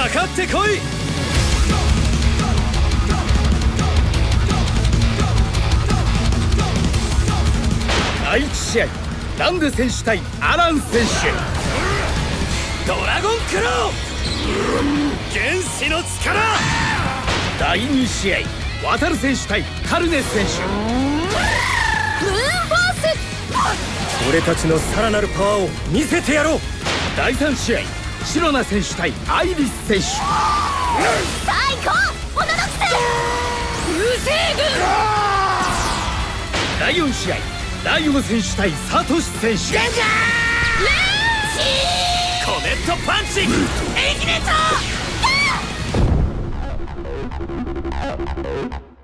かかってこい。第1試合、ランデ選手対アラン選手。ドラゴンクロー、原始の力。第2試合、ワタル選手対カルネ選手。 ムーンフォース。 俺たちのさらなるパワーを見せてやろう。第3試合、シロナ選手対アイリス選手。 最高オノノクス流星群。 第4試合、ライオン選手対サトシ選手。 レンジャーレンチコメットパンチ、 エイキネート。